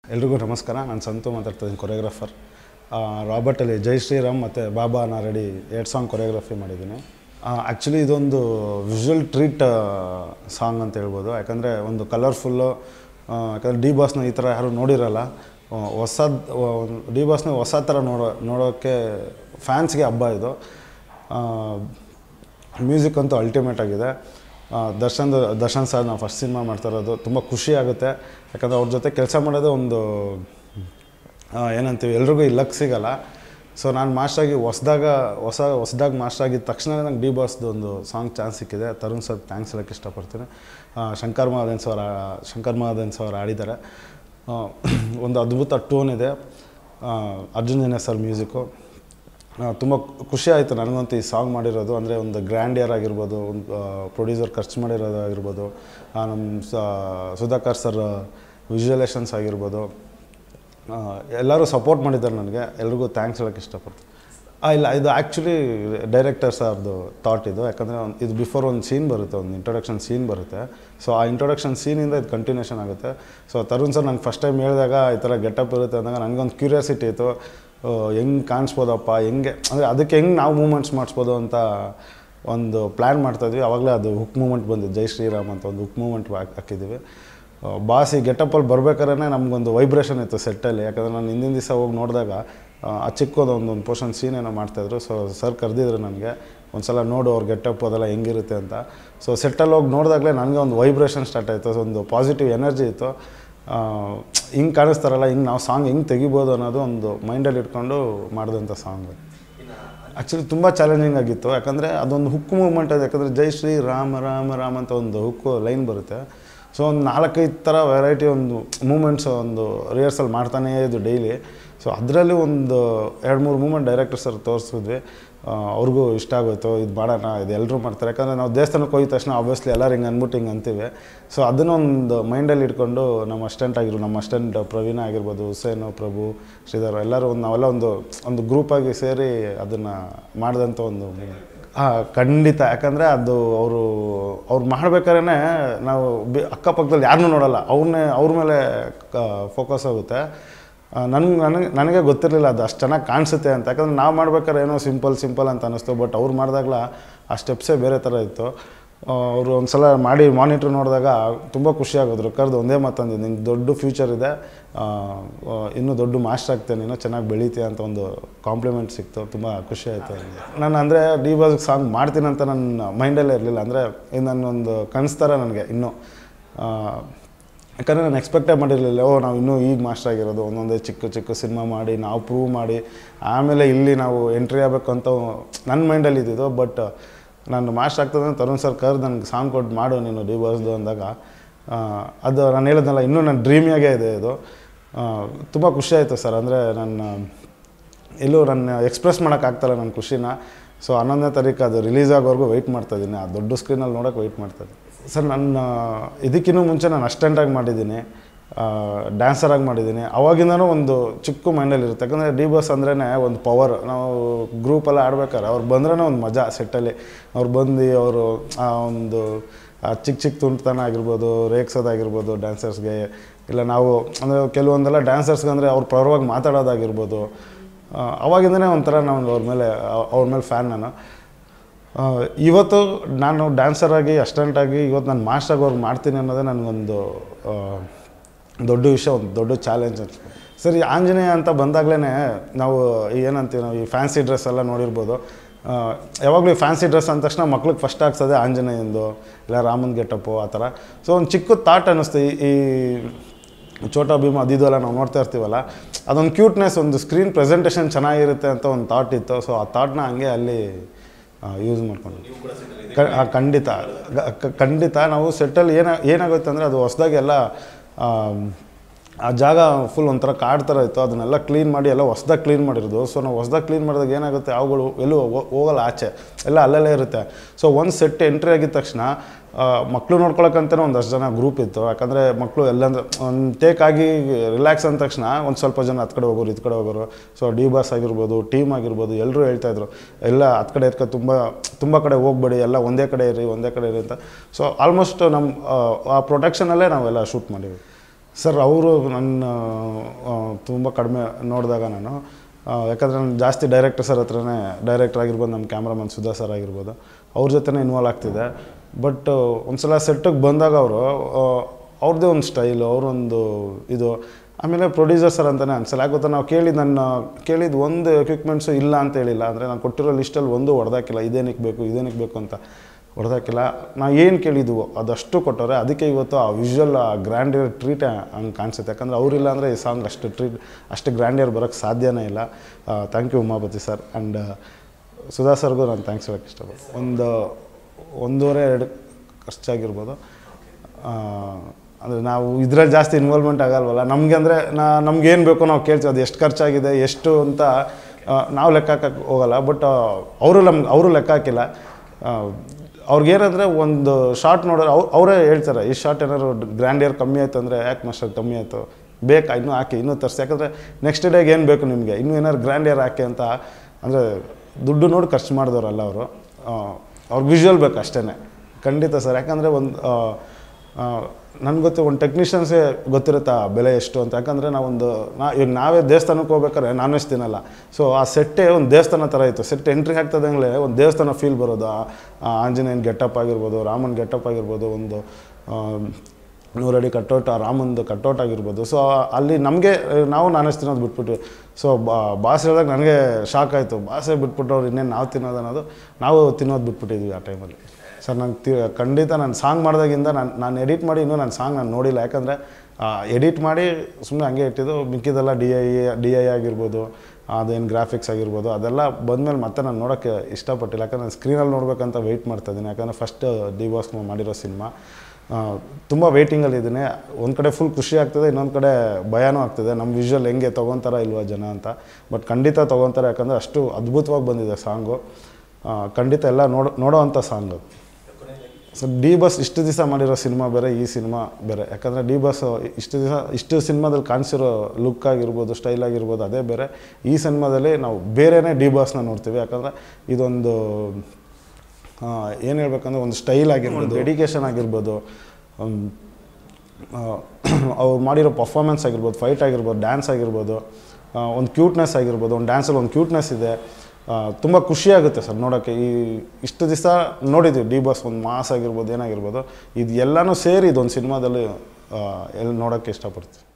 ಎಲ್ರಿಗೂ ನಮಸ್ಕಾರ. ನಾನು ಸಂತು ಮಾತಾಡ್ತಿದ್ದೀನಿ, ಕೊರಿಯೋಗ್ರಾಫರ್. ರಾಬರ್ಟಲ್ಲಿ ಜೈ ಶ್ರೀರಾಮ್ ಮತ್ತು ಬಾಬಾ ನಾರಡಿ 2 ಸಾಂಗ್ ಕೊರಿಯೋಗ್ರಫಿ ಮಾಡಿದ್ದೀನಿ. ಆ್ಯಕ್ಚುಲಿ ಇದೊಂದು ವಿಜುವಲ್ ಟ್ರೀಟ್ ಸಾಂಗ್ ಅಂತ ಹೇಳ್ಬೋದು. ಯಾಕಂದರೆ ಒಂದು ಕಲರ್ಫುಲ್ಲು, ಯಾಕಂದರೆ ಡಿ ಬಾಸ್ನ ಈ ಥರ ಯಾರೂ ನೋಡಿರಲ್ಲ. ಡಿ ಬಾಸ್ನ ಹೊಸ ಥರ ನೋಡೋಕ್ಕೆ ಫ್ಯಾನ್ಸ್ಗೆ ಹಬ್ಬ ಇದು. ಮ್ಯೂಸಿಕ್ ಅಂತೂ ಅಲ್ಟಿಮೇಟ್ ಆಗಿದೆ. ದರ್ಶನ್ ಸರ್ ನಾವು ಫಸ್ಟ್ ಸಿನಿಮಾ ಮಾಡ್ತಾ ಇರೋದು, ತುಂಬ ಖುಷಿ ಆಗುತ್ತೆ. ಯಾಕಂದರೆ ಅವ್ರ ಜೊತೆ ಕೆಲಸ ಮಾಡೋದೇ ಒಂದು ಏನಂತೀವಿ, ಎಲ್ರಿಗೂ ಲಕ್ ಸಿಗೋಲ್ಲ. ಸೊ ನಾನು ಮಾಸ್ಟ್ರಾಗಿ ಹೊಸದಾಗಿ ಮಾಸ್ಟರ್ ಆಗಿದ್ದ ತಕ್ಷಣ ನಂಗೆ ಡಿ ಬಾಸ್ದು ಒಂದು ಸಾಂಗ್ ಚಾನ್ಸ್ ಸಿಕ್ಕಿದೆ. ತರುಣ್ ಸರ್ ಥ್ಯಾಂಕ್ಸ್ ಹೇಳೋಕ್ಕೆ ಇಷ್ಟಪಡ್ತೀನಿ. ಶಂಕರ್ ಮಹಾದೇವನ್ ಸರ್ ಆಡಿದ್ದಾರೆ. ಒಂದು ಅದ್ಭುತ ಟೋನ್ ಇದೆ. Arjun Janya sir music. ತುಂಬ ಖುಷಿ ಆಯಿತು ನನಗಂತೂ ಈ ಸಾಂಗ್ ಮಾಡಿರೋದು. ಅಂದರೆ ಒಂದು ಗ್ರ್ಯಾಂಡಿಯರ್ ಆಗಿರ್ಬೋದು, ಒಂದು ಪ್ರೊಡ್ಯೂಸರ್ ಖರ್ಚು ಮಾಡಿರೋದಾಗಿರ್ಬೋದು, ನಮ್ಮ ಸುಧಾಕರ್ ಸರ್ ವಿಜುವಲೇಷನ್ಸ್ ಆಗಿರ್ಬೋದು, ಎಲ್ಲರೂ ಸಪೋರ್ಟ್ ಮಾಡಿದ್ದಾರೆ ನನಗೆ. ಎಲ್ರಿಗೂ ಥ್ಯಾಂಕ್ಸ್ ಹೇಳೋಕ್ಕೆ ಇಷ್ಟಪಡ್ತೀನಿ. ಇಲ್ಲ, ಇದು ಆ್ಯಕ್ಚುಲಿ ಡೈರೆಕ್ಟರ್ ಸರ್ದು ಥಾಟ್ ಇದು. ಯಾಕಂದರೆ ಇದು ಬಿಫೋರ್ ಒಂದು ಸೀನ್ ಬರುತ್ತೆ, ಒಂದು ಇಂಟ್ರೊಡಕ್ಷನ್ ಸೀನ್ ಬರುತ್ತೆ. ಸೊ ಆ ಇಂಟ್ರೊಡಕ್ಷನ್ ಸೀನಿಂದ ಇದು ಕಂಟಿನ್ಯೂಷನ್ ಆಗುತ್ತೆ. ಸೊ ತರುಣ್ ಸರ್ ನಂಗೆ ಫಸ್ಟ್ ಟೈಮ್ ಹೇಳಿದಾಗ ಈ ಥರ ಗೆಟಪ್ ಇರುತ್ತೆ ಅಂದಾಗ ನನಗೊಂದು ಕ್ಯೂರಿಯಾಸಿಟಿ ಇತ್ತು. ಹೆಂಗೆ ಕಾಣಿಸ್ಬೋದಪ್ಪ, ಅಂದರೆ ಅದಕ್ಕೆ ಹೆಂಗೆ ನಾವು ಮೂಮೆಂಟ್ಸ್ ಮಾಡಿಸ್ಬೋದು ಅಂತ ಒಂದು ಪ್ಲ್ಯಾನ್ ಮಾಡ್ತಾಯಿದ್ವಿ. ಆವಾಗಲೇ ಅದು ಹುಕ್ ಮೂಮೆಂಟ್ ಬಂದಿದ್ದು, ಜೈ ಶ್ರೀರಾಮ್ ಅಂತ ಒಂದು ಹುಕ್ ಮೂಮೆಂಟ್ ಹಾಕಿದ್ದೀವಿ. ಬಾಸ್ ಈ ಗೆಟಪ್ಪಲ್ಲಿ ಬರ್ಬೇಕಾದ್ರೆ ನಮಗೊಂದು ವೈಬ್ರೇಷನ್ ಇತ್ತು ಸೆಟ್ಟಲ್ಲಿ. ಯಾಕಂದರೆ ನಾನು ಹಿಂದಿನ ದಿವಸ ಹೋಗಿ ನೋಡಿದಾಗ ಆ ಚಿಕ್ಕದೊಂದು ಪೋರ್ಷನ್ ಸೀನ್ ಏನೋ ಮಾಡ್ತಾಯಿದ್ರು. ಸೊ ಸರ್ ಕರೆದಿದ್ರು ನನಗೆ, ಒಂದು ಸಲ ನೋಡು ಅವ್ರ ಗೆಟಪ್ ಅದೆಲ್ಲ ಹೆಂಗಿರುತ್ತೆ ಅಂತ. ಸೊ ಸೆಟ್ಟಲ್ಲಿ ಹೋಗಿ ನೋಡಿದಾಗಲೇ ನನಗೆ ಒಂದು ವೈಬ್ರೇಷನ್ ಸ್ಟಾರ್ಟ್ ಆಯಿತು. ಒಂದು ಪಾಸಿಟಿವ್ ಎನರ್ಜಿ ಇತ್ತು. ಹಿಂಗೆ ಕಾಣಿಸ್ತಾರಲ್ಲ, ಹಿಂಗೆ ನಾವು ಸಾಂಗ್ ಹೆಂಗೆ ತೆಗಿಬೋದು ಅನ್ನೋದು ಒಂದು ಮೈಂಡಲ್ಲಿ ಇಟ್ಕೊಂಡು ಮಾಡಿದಂಥ ಸಾಂಗ್. ಆ್ಯಕ್ಚುಲಿ ತುಂಬ ಚಾಲೆಂಜಿಂಗ್ ಆಗಿತ್ತು. ಯಾಕಂದರೆ ಅದೊಂದು ಹುಕ್ ಮೂವ್ಮೆಂಟ್ ಅದು. ಯಾಕಂದರೆ ಜೈ ಶ್ರೀ ರಾಮ ರಾಮ ರಾಮ ಅಂತ ಒಂದು ಹುಕ್ಕು ಲೈನ್ ಬರುತ್ತೆ. ಸೊ ಒಂದು 4-5 ಥರ ವೆರೈಟಿ ಒಂದು ಮೂಮೆಂಟ್ಸ್ ಒಂದು ರಿಹರ್ಸಲ್ ಮಾಡ್ತಾನೇ ಇದ್ದು ಡೈಲಿ. ಸೊ ಅದರಲ್ಲಿ ಒಂದು 2-3 ಮೂಮೆಂಟ್ ಡೈರೆಕ್ಟರ್ ಸರ್ ತೋರಿಸಿದ್ವಿ. ಅವ್ರಿಗೂ ಇಷ್ಟ ಆಗೋಯ್ತು, ಇದು ಮಾಡೋಣ, ಇದು ಎಲ್ಲರೂ ಮಾಡ್ತಾರೆ. ಯಾಕಂದರೆ ನಾವು ದೇವಸ್ಥಾನಕ್ಕೆ ಹೋಗಿದ ತಕ್ಷಣ ಆಬ್ವಿಯಸ್ಲಿ ಎಲ್ಲರೂ ಹಿಂಗೆ ಅಂದ್ಬಿಟ್ಟು ಹಿಂಗೆ ಅಂತೀವಿ. ಸೊ ಅದನ್ನೊಂದು ಮೈಂಡಲ್ಲಿ ಇಟ್ಕೊಂಡು ನಮ್ಮ ಅಸ್ಟೆಂಟ್ ಪ್ರವೀಣ ಆಗಿರ್ಬೋದು, ಹುಸೇನು, ಪ್ರಭು, ಶ್ರೀಧರ್ ಎಲ್ಲರೂ ನಾವೆಲ್ಲ ಒಂದು ಗ್ರೂಪಾಗಿ ಸೇರಿ ಅದನ್ನು ಮಾಡಿದಂಥ ಒಂದು ಖಂಡಿತ. ಯಾಕಂದರೆ ಅದು ಅವ್ರು ಮಾಡ್ಬೇಕಾದ್ರೆ ನಾವು ಅಕ್ಕಪಕ್ಕದಲ್ಲಿ ಯಾರನ್ನೂ ನೋಡೋಲ್ಲ, ಅವ್ರ ಮೇಲೆ ಫೋಕಸ್ ಆಗುತ್ತೆ. ನನಗೆ ಗೊತ್ತಿರಲಿಲ್ಲ ಅದು ಅಷ್ಟು ಚೆನ್ನಾಗಿ ಕಾಣಿಸುತ್ತೆ ಅಂತ. ಯಾಕಂದರೆ ನಾವು ಮಾಡ್ಬೇಕಾದ್ರೆ ಏನೋ ಸಿಂಪಲ್ ಅಂತ ಅನ್ನಿಸ್ತು. ಬಟ್ ಅವ್ರು ಮಾಡಿದಾಗಲ ಆ ಸ್ಟೆಪ್ಸೇ ಬೇರೆ ಥರ ಇತ್ತು. ಅವರು ಒಂದು ಸಲ ಮಾಡಿ ಮಾನಿಟ್ರ್ ನೋಡಿದಾಗ ತುಂಬ ಖುಷಿಯಾಗಿದ್ರು. ಕರೆದು ಒಂದೇ ಮಾತಂದಿದ್ದು, ನಿಂಗೆ ದೊಡ್ಡ ಫ್ಯೂಚರ್ ಇದೆ, ಇನ್ನೂ ದೊಡ್ಡ ಮಾಸ್ಟರ್ ಆಗ್ತೇನೆ, ಇನ್ನೂ ಚೆನ್ನಾಗಿ ಬೆಳೀತೀಯ ಅಂತ ಒಂದು ಕಾಂಪ್ಲಿಮೆಂಟ್ ಸಿಕ್ತು. ತುಂಬ ಖುಷಿ ಆಯಿತು ನನಗೆ. ನಾನು ಅಂದರೆ ಡಿ ಬಾಸ್ಗೆ ಸಾಂಗ್ ಮಾಡ್ತೀನಂತ ನನ್ನ ಮೈಂಡಲ್ಲೇ ಇರಲಿಲ್ಲ. ಅಂದರೆ ಇದು ನನ್ನೊಂದು ಕನಸ್ತಾರ ನನಗೆ ಇನ್ನೂ. ಯಾಕಂದರೆ ನಾನು ಎಕ್ಸ್ಪೆಕ್ಟೇ ಮಾಡಿರಲಿಲ್ಲ, ನಾವು ಇನ್ನೂ ಈಗ ಮಾಸ್ಟರ್ ಆಗಿರೋದು. ಒಂದೊಂದೇ ಚಿಕ್ಕ ಸಿನಿಮಾ ಮಾಡಿ ನಾವು ಪ್ರೂವ್ ಮಾಡಿ ಆಮೇಲೆ ಇಲ್ಲಿ ನಾವು ಎಂಟ್ರಿ ಆಗಬೇಕು ಅಂತ ನನ್ನ ಮೈಂಡಲ್ಲಿ ಇದ್ದಿದ್ದು. ಬಟ್ ನಾನು ಮಾಸ್ಟರ್ ಆಗ್ತದೆ ತರುಣ್ ಸರ್ ಕರೆದು ನನಗೆ ಸಾಂಗ್ ಕೊಟ್ಟು ಮಾಡು ನೀನು ಡಿ ಬಾಸ್ದು ಅಂದಾಗ, ಅದು ನಾನು ಹೇಳಿದ್ನಲ್ಲ, ಇನ್ನೂ ನನ್ನ ಡ್ರೀಮಿಯಾಗೇ ಇದೆ ಇದು. ತುಂಬ ಖುಷಿ ಆಯಿತು ಸರ್. ಅಂದರೆ ನನ್ನ ಎಕ್ಸ್ಪ್ರೆಸ್ ಮಾಡೋಕ್ಕಾಗ್ತಾಯಿಲ್ಲ ನನ್ನ ಖುಷಿನ. ಸೊ 11ನೇ ತಾರೀಕು ಅದು ರಿಲೀಸ್ ಆಗೋವರೆಗೂ ವೆಯ್ಟ್ ಮಾಡ್ತಾಯಿದ್ದೀನಿ. ಆ ದೊಡ್ಡ ಸ್ಕ್ರೀನಲ್ಲಿ ನೋಡೋಕೆ ವೆಯ್ಟ್ ಮಾಡ್ತಾಯಿದ್ದೀನಿ ಸರ್. ಇದಕ್ಕಿನ್ನೂ ಮುಂಚೆ ನಾನು ಅಸ್ಟೆಂಟಾಗಿ ಮಾಡಿದ್ದೀನಿ, ಡ್ಯಾನ್ಸರಾಗಿ ಮಾಡಿದ್ದೀನಿ. ಅವಾಗಿಂದನೂ ಒಂದು ಚಿಕ್ಕ ಮೈಂಡಲ್ಲಿ ಇರುತ್ತೆ. ಯಾಕಂದರೆ ಡಿ ಬಾಸ್ ಅಂದ್ರೇ ಒಂದು ಪವರ್. ನಾವು ಗ್ರೂಪೆಲ್ಲ ಆಡ್ಬೇಕಾರೆ ಅವ್ರು ಬಂದ್ರೇ ಒಂದು ಮಜಾ ಸೆಟ್ಟಲ್ಲಿ. ಅವ್ರು ಬಂದು ಅವರು ಒಂದು ಚಿಕ್ಕ ತುಂಟತನ ಆಗಿರ್ಬೋದು, ರೇಗ್ಸೋದಾಗಿರ್ಬೋದು ಡ್ಯಾನ್ಸರ್ಸ್ಗೆ, ಇಲ್ಲ ನಾವು ಅಂದರೆ ಕೆಲವೊಂದೆಲ್ಲ ಡ್ಯಾನ್ಸರ್ಸ್ಗೆ ಅಂದರೆ ಅವ್ರ ಪರವಾಗಿ ಮಾತಾಡೋದಾಗಿರ್ಬೋದು. ಅವಾಗಿಂದನೇ ಒಂಥರ ನಾವು ಅವ್ರ ಮೇಲೆ ಫ್ಯಾನ್ ನಾನು. ಇವತ್ತು ನಾನು ಡ್ಯಾನ್ಸರಾಗಿ ಅಸ್ಟೆಂಟಾಗಿ ಇವತ್ತು ನಾನು ಮಾಸ್ಟರಾಗಿ ಅವ್ರಿಗೆ ಮಾಡ್ತೀನಿ ಅನ್ನೋದೇ ನನಗೊಂದು ದೊಡ್ಡ ವಿಷಯ, ಒಂದು ದೊಡ್ಡ ಚಾಲೆಂಜ್ ಅಂತ. ಸರಿ, ಆಂಜನೇಯ ಅಂತ ಬಂದಾಗಲೇ ನಾವು ಏನಂತೀವಿ, ನಾವು ಈ ಫ್ಯಾನ್ಸಿ ಡ್ರೆಸ್ ಎಲ್ಲ ನೋಡಿರ್ಬೋದು. ಯಾವಾಗಲೂ ಈ ಫ್ಯಾನ್ಸಿ ಡ್ರೆಸ್ ಅಂದ ತಕ್ಷಣ ಮಕ್ಳಿಗೆ ಫಸ್ಟ್ ಆಗ್ತದೆ ಆಂಜನೇಯಂದು, ಇಲ್ಲ ರಾಮನ ಗೆಟಪ್ಪು ಆ ಥರ. ಸೊ ಒಂದು ಚಿಕ್ಕ ಥಾಟ್ ಅನ್ನಿಸ್ತು. ಈ ಛೋಟಾ ಭೀಮ ಅದಿದೆಲ್ಲ ನಾವು ನೋಡ್ತಾ ಇರ್ತೀವಲ್ಲ, ಅದೊಂದು ಕ್ಯೂಟ್ನೆಸ್, ಒಂದು ಸ್ಕ್ರೀನ್ ಪ್ರೆಸೆಂಟೇಷನ್ ಚೆನ್ನಾಗಿರುತ್ತೆ ಅಂತ ಒಂದು ಥಾಟ್ ಇತ್ತು. ಸೊ ಆ ಥಾಟ್ನ ಹಂಗೆ ಅಲ್ಲಿ ಯೂಸ್ ಮಾಡ್ಕೊಂಡು ಖಂಡಿತ ನಾವು ಸೆಟ್ಟಲ್ಲಿ ಏನಾಗುತ್ತೆ ಅಂದರೆ, ಅದು ಹೊಸದಾಗಿ ಎಲ್ಲ ಆ ಜಾಗ ಫುಲ್ ಒಂಥರ ಕಾಡು ಥರ ಇತ್ತು. ಅದನ್ನೆಲ್ಲ ಕ್ಲೀನ್ ಮಾಡಿ ಎಲ್ಲ ಹೊಸ್ದಾಗಿ ಕ್ಲೀನ್ ಮಾಡಿರೋದು. ಸೊ ನಾವು ಹೊಸ್ದಾಗಿ ಕ್ಲೀನ್ ಮಾಡಿದಾಗ ಏನಾಗುತ್ತೆ, ಅವುಗಳು ಎಲ್ಲೂ ಹೋಗಲ್ಲ ಆಚೆ, ಎಲ್ಲ ಅಲ್ಲಲ್ಲೇ ಇರುತ್ತೆ. ಸೊ ಒಂದು ಸೆಟ್ ಎಂಟ್ರಿ ಆಗಿದ ತಕ್ಷಣ ಮಕ್ಕಳು ನೋಡ್ಕೊಳಕ್ಕಂತಲೇ ಒಂದಷ್ಟು ಜನ ಗ್ರೂಪ್ ಇತ್ತು. ಯಾಕಂದರೆ ಮಕ್ಕಳು ಎಲ್ಲಂದ್ರೆ ಒಂದು ಟೇಕ್ ಆಗಿ ರಿಲ್ಯಾಕ್ಸ್ ಅಂದ ತಕ್ಷಣ ಒಂದು ಸ್ವಲ್ಪ ಜನ ಹತ್ತು ಕಡೆ ಹೋಗೋರು, ಇದು ಕಡೆ ಹೋಗೋರು. ಸೊ ಡಿ ಬಾಸ್ ಆಗಿರ್ಬೋದು, ಟೀಮ್ ಆಗಿರ್ಬೋದು, ಎಲ್ಲರೂ ಹೇಳ್ತಾಯಿದ್ರು ಎಲ್ಲ ಹತ್ತು ಕಡೆ ತುಂಬ ಕಡೆ ಹೋಗ್ಬೇಡಿ, ಎಲ್ಲ ಒಂದೇ ಕಡೆ ಇರಿ ಅಂತ. ಸೊ ಆಲ್ಮೋಸ್ಟ್ ನಮ್ಮ ಆ ಪ್ರೊಟೆಕ್ಷನಲ್ಲೇ ನಾವೆಲ್ಲ ಶೂಟ್ ಮಾಡಿದ್ವಿ. ಸರ್ ಅವರು ತುಂಬ ಕಡಿಮೆ ನೋಡಿದಾಗ ನಾನು, ಯಾಕಂದರೆ ನಾನು ಜಾಸ್ತಿ ಡೈರೆಕ್ಟರ್ ಸರ್ ಹತ್ರನೇ, ಡೈರೆಕ್ಟರ್ ಆಗಿರ್ಬೋದು, ನಮ್ಮ ಕ್ಯಾಮ್ರಾಮನ್ ಸುಧಾ ಸರ್ ಆಗಿರ್ಬೋದು, ಅವ್ರ ಜೊತೆನೇ ಇನ್ವಾಲ್ವ್ ಆಗ್ತಿದೆ. ಬಟ್ ಒಂದು ಸಲ ಸೆಟ್ಟಿಗೆ ಬಂದಾಗ ಅವ್ರದ್ದೇ ಒಂದು ಸ್ಟೈಲು, ಅವರೊಂದು ಇದು. ಆಮೇಲೆ ಪ್ರೊಡ್ಯೂಸರ್ ಸರ್ ಅಂತಲೇ ಅನ್ಸಲ್ಲ. ಯಾಕೆ ಗೊತ್ತಾ, ನಾವು ಕೇಳಿದ ಒಂದು ಎಕ್ವಿಪ್ಮೆಂಟ್ಸು ಇಲ್ಲ ಅಂತ ಹೇಳಿಲ್ಲ. ಅಂದರೆ ನಾನು ಕೊಟ್ಟಿರೋ ಲಿಸ್ಟಲ್ಲಿ ಒಂದು ಹೊಡೆದಾಕಿಲ್ಲ, ಇದೇನಕ್ಕೆ ಬೇಕು ಅಂತ ಹೊಡೆದಾಕಿಲ್ಲ. ನಾವು ಏನು ಕೇಳಿದ್ವು ಅದಷ್ಟು ಕೊಟ್ಟವ್ರೆ. ಅದಕ್ಕೆ ಇವತ್ತು ಆ ವಿಷುವಲ್, ಆ ಗ್ರ್ಯಾಂಡಿಯರ್ ಟ್ರೀಟ್ ಹಂಗೆ ಕಾಣಿಸುತ್ತೆ. ಯಾಕಂದರೆ ಅವರಿಲ್ಲ ಅಂದರೆ ಈ ಸಾಂಗ್ ಅಷ್ಟು ಗ್ರ್ಯಾಂಡಿಯರ್ ಬರೋಕ್ಕೆ ಸಾಧ್ಯನೇ ಇಲ್ಲ. Thank you Umapathy sir. And Sudha ಸರ್ಗೂ ನಾನು ಥ್ಯಾಂಕ್ಸ್ ಹೇಳೋಕ್ಕೆ ಇಷ್ಟಪಡ್ತೀನಿ. 1.5-2 ಖರ್ಚಾಗಿರ್ಬೋದು. ಅಂದರೆ ನಾವು ಇದರಲ್ಲಿ ಜಾಸ್ತಿ ಇನ್ವಾಲ್ವ್ಮೆಂಟ್ ಆಗಲ್ವಲ್ಲ. ನಮಗೆ ಅಂದರೆ ನಮ್ಗೇನು ಬೇಕೋ ನಾವು ಕೇಳ್ತೀವಿ. ಅದು ಎಷ್ಟು ಖರ್ಚಾಗಿದೆ ಎಷ್ಟು ಅಂತ ನಾವು ಲೆಕ್ಕ ಹಾಕಕ್ಕೆ ಹೋಗಲ್ಲ. ಬಟ್ ಅವರು ಲೆಕ್ಕ ಹಾಕಿಲ್ಲ. ಅವ್ರಿಗೇನಂದರೆ ಒಂದು ಶಾರ್ಟ್ ನೋಡೋರು ಅವರೇ ಹೇಳ್ತಾರೆ, ಈ ಶಾರ್ಟ್ ಏನಾದ್ರು ಗ್ರ್ಯಾಂಡಿಯರ್ ಕಮ್ಮಿ ಆಯಿತು ಅಂದರೆ, ಯಾಕೆ ಮಾಸ್ಟರ್ ಕಮ್ಮಿ ಆಯಿತು, ಬೇಕಾ ಇನ್ನೂ ಹಾಕಿ, ಇನ್ನೂ ತರಿಸಿ, ಯಾಕಂದರೆ ನೆಕ್ಸ್ಟ್ ಡೇಗೆ ಏನು ಬೇಕು ನಿಮಗೆ, ಇನ್ನೂ ಏನಾದ್ರು ಗ್ರ್ಯಾಂಡಿಯರ್ ಹಾಕಿ ಅಂತ. ಅಂದರೆ ದುಡ್ಡು ನೋಡಿ ಖರ್ಚು ಮಾಡಿದವರಲ್ಲ ಅವರು. ಅವ್ರಿಗೆ ವಿಷುವಲ್ ಬೇಕು ಅಷ್ಟೇ. ಖಂಡಿತ ಸರ್. ಯಾಕಂದರೆ ನನಗೆ ಗೊತ್ತು, ಒಂದು ಟೆಕ್ನಿಷಿಯನ್ಸೇ ಗೊತ್ತಿರುತ್ತೆ ಆ ಬೆಲೆ ಎಷ್ಟು ಅಂತ. ಯಾಕಂದರೆ ಈಗ ನಾವೇ ದೇವಸ್ಥಾನಕ್ಕೆ ಹೋಗ್ಬೇಕಾದ್ರೆ ನಾನ್ ವೆಜ್ ತಿನ್ನಲ್ಲ. ಸೊ ಆ ಸೆಟ್ಟೇ ಒಂದು ದೇವಸ್ಥಾನ ಥರ ಇತ್ತು. ಸೆಟ್ ಎಂಟ್ರಿ ಆಗ್ತದಂಗಲೇ ಒಂದು ದೇವಸ್ಥಾನ ಫೀಲ್ ಬರೋದು. ಆಂಜನೇಯನ ಗೆಟಪ್ ಆಗಿರ್ಬೋದು, ರಾಮನ ಗೆಟಪ್ ಆಗಿರ್ಬೋದು, ಒಂದು 100 ಅಡಿ ಕಟ್ಔಟ್, ರಾಮಂದು ಕಟ್ಔಟ್ ಆಗಿರ್ಬೋದು. ಸೊ ಅಲ್ಲಿ ನಾವು ನಾನ್ ವೆಜ್ ತಿನ್ನೋದು ಬಿಟ್ಬಿಟ್ವಿ. ಸೊ ಬಾಸ್ ಹೇಳಿದಾಗ ನನಗೆ ಶಾಕ್ ಆಯಿತು. ಬಾಸೇ ಬಿಟ್ಬಿಟ್ಟವ್ರು, ಇನ್ನೇನು ನಾವು ತಿನ್ನೋದು ಅನ್ನೋದು, ನಾವು ತಿನ್ನೋದು ಬಿಟ್ಬಿಟ್ಟಿದ್ವಿ ಆ ಟೈಮಲ್ಲಿ. ಸರ್ ನಂಗೆ ಖಂಡಿತ ನಾನು ಸಾಂಗ್ ಮಾಡಿದಾಗಿಂದ ನಾನು ಎಡಿಟ್ ಮಾಡಿ ಇನ್ನೂ ನಾನು ಸಾಂಗ್ ನೋಡಿಲ್ಲ. ಯಾಕಂದರೆ ಎಡಿಟ್ ಮಾಡಿ ಸುಮ್ಮನೆ ಹಂಗೆ ಇಟ್ಟಿದ್ದು. ಮಿಕ್ಕಿದೆಲ್ಲ ಡಿ ಐ ಆಗಿರ್ಬೋದು, ಅದೇನು ಗ್ರಾಫಿಕ್ಸ್ ಆಗಿರ್ಬೋದು, ಅದೆಲ್ಲ ಬಂದಮೇಲೆ ಮತ್ತೆ ನಾನು ನೋಡೋಕ್ಕೆ ಇಷ್ಟಪಟ್ಟಿಲ್ಲ. ಯಾಕಂದರೆ ನಾನು ಸ್ಕ್ರೀನಲ್ಲಿ ನೋಡ್ಬೇಕಂತ ವೆಯ್ಟ್ ಮಾಡ್ತಾಯಿದ್ದೀನಿ. ಯಾಕಂದರೆ ಫಸ್ಟ್ ಡಿ ಬಾಸ್ ಮಾಡಿರೋ ಸಿನಿಮಾ. ತುಂಬ ವೆಯ್ಟಿಂಗಲ್ಲಿದ್ದೀನಿ. ಒಂದು ಕಡೆ ಫುಲ್ ಖುಷಿ ಆಗ್ತದೆ, ಇನ್ನೊಂದು ಕಡೆ ಭಯನೂ ಆಗ್ತದೆ. ನಮ್ಮ ವಿಷುವಲ್ ಹೆಂಗೆ ತೊಗೊತಾರ ಇಲ್ವಾ ಜನ ಅಂತ. ಬಟ್ ಖಂಡಿತ ತೊಗೊತಾರೆ. ಯಾಕಂದರೆ ಅಷ್ಟು ಅದ್ಭುತವಾಗಿ ಬಂದಿದೆ ಸಾಂಗು. ಖಂಡಿತ ಎಲ್ಲ ನೋಡೋ ಅಂಥ ಸಾಂಗು. ಸೊ ಡಿ ಬಾಸ್ ಇಷ್ಟು ದಿವಸ ಮಾಡಿರೋ ಸಿನಿಮಾ ಬೇರೆ, ಈ ಸಿನಿಮಾ ಬೇರೆ. ಯಾಕಂದರೆ ಡಿ ಬಾಸ್ ಇಷ್ಟು ಸಿನಿಮಾದಲ್ಲಿ ಕಾಣಿಸಿರೋ ಲುಕ್ ಆಗಿರ್ಬೋದು, ಸ್ಟೈಲ್ ಆಗಿರ್ಬೋದು, ಅದೇ ಬೇರೆ. ಈ ಸಿನಿಮಾದಲ್ಲಿ ನಾವು ಬೇರೆಯೇ ಡಿ ಬಾಸ್ನ ನೋಡ್ತೀವಿ. ಯಾಕಂದರೆ ಇದೊಂದು ಏನು ಹೇಳ್ಬೇಕಂದ್ರೆ ಒಂದು ಸ್ಟೈಲ್ ಆಗಿರ್ಬೋದು, ಡೆಡಿಕೇಶನ್ ಆಗಿರ್ಬೋದು, ಅವ್ರು ಮಾಡಿರೋ ಪರ್ಫಾರ್ಮೆನ್ಸ್ ಆಗಿರ್ಬೋದು, ಫೈಟ್ ಆಗಿರ್ಬೋದು, ಡ್ಯಾನ್ಸ್ ಆಗಿರ್ಬೋದು, ಒಂದು ಕ್ಯೂಟ್ನೆಸ್ ಆಗಿರ್ಬೋದು. ಒಂದು ಡ್ಯಾನ್ಸಲ್ಲಿ ಒಂದು ಕ್ಯೂಟ್ನೆಸ್ ಇದೆ. ತುಂಬ ಖುಷಿಯಾಗುತ್ತೆ ಸರ್ ನೋಡೋಕ್ಕೆ. ಇಷ್ಟು ದಿವಸ ನೋಡಿದ್ದೀವಿ ಡಿ ಬಾಸ್ ಒಂದು ಮಾಸ್ ಆಗಿರ್ಬೋದು, ಏನಾಗಿರ್ಬೋದು, ಇದು ಎಲ್ಲನೂ ಸೇರಿ ಇದೊಂದು ಸಿನಿಮಾದಲ್ಲಿ ಎಲ್ಲಿ ನೋಡೋಕ್ಕೆ ಇಷ್ಟಪಡ್ತೀವಿ.